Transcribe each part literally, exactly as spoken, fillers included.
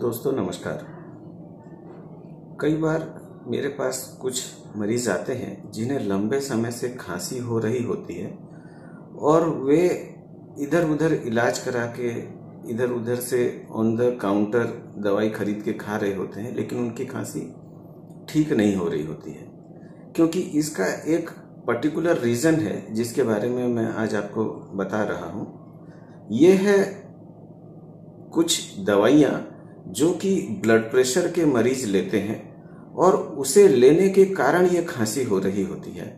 दोस्तों नमस्कार। कई बार मेरे पास कुछ मरीज आते हैं जिन्हें लंबे समय से खांसी हो रही होती है और वे इधर उधर इलाज करा के इधर उधर से ऑन द काउंटर दवाई खरीद के खा रहे होते हैं, लेकिन उनकी खांसी ठीक नहीं हो रही होती है। क्योंकि इसका एक पर्टिकुलर रीज़न है जिसके बारे में मैं आज आपको बता रहा हूँ। ये है कुछ दवाइयाँ जो कि ब्लड प्रेशर के मरीज लेते हैं और उसे लेने के कारण ये खांसी हो रही होती है।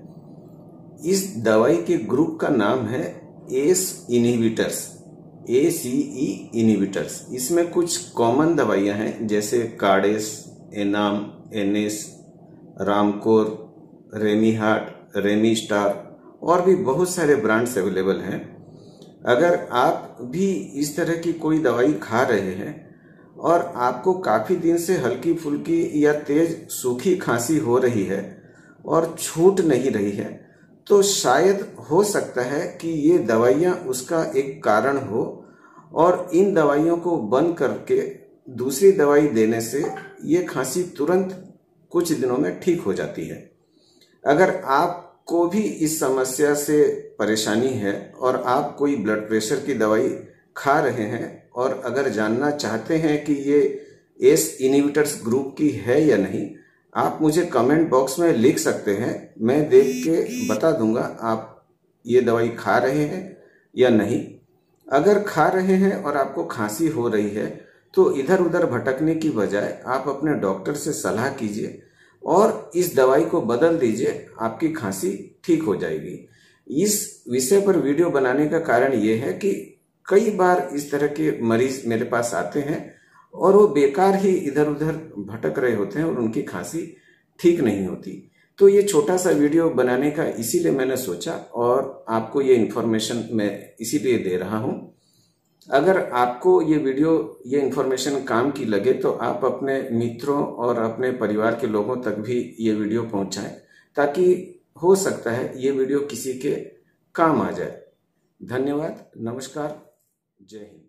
इस दवाई के ग्रुप का नाम है ACE inhibitors, A C E inhibitors. इसमें कुछ कॉमन दवाइयाँ हैं जैसे कार्डेस, एनाम, एनेस, रामकोर, रेमीहार्ट, रेमीस्टार और भी बहुत सारे ब्रांड्स अवेलेबल हैं। अगर आप भी इस तरह की कोई दवाई खा रहे हैं और आपको काफ़ी दिन से हल्की फुल्की या तेज सूखी खांसी हो रही है और छूट नहीं रही है, तो शायद हो सकता है कि ये दवाइयाँ उसका एक कारण हो और इन दवाइयों को बंद करके दूसरी दवाई देने से ये खांसी तुरंत कुछ दिनों में ठीक हो जाती है। अगर आप को भी इस समस्या से परेशानी है और आप कोई ब्लड प्रेशर की दवाई खा रहे हैं और अगर जानना चाहते हैं कि ये एस इनहिबिटर्स ग्रुप की है या नहीं, आप मुझे कमेंट बॉक्स में लिख सकते हैं। मैं देख के बता दूंगा आप ये दवाई खा रहे हैं या नहीं। अगर खा रहे हैं और आपको खांसी हो रही है तो इधर उधर भटकने की बजाय आप अपने डॉक्टर से सलाह कीजिए और इस दवाई को बदल दीजिए, आपकी खांसी ठीक हो जाएगी। इस विषय पर वीडियो बनाने का कारण ये है कि कई बार इस तरह के मरीज मेरे पास आते हैं और वो बेकार ही इधर उधर भटक रहे होते हैं और उनकी खांसी ठीक नहीं होती। तो ये छोटा सा वीडियो बनाने का इसीलिए मैंने सोचा और आपको ये इन्फॉर्मेशन मैं इसीलिए दे रहा हूँ। अगर आपको ये वीडियो ये इन्फॉर्मेशन काम की लगे तो आप अपने मित्रों और अपने परिवार के लोगों तक भी ये वीडियो पहुंचाएं, ताकि हो सकता है ये वीडियो किसी के काम आ जाए। धन्यवाद, नमस्कार, जय हिंद।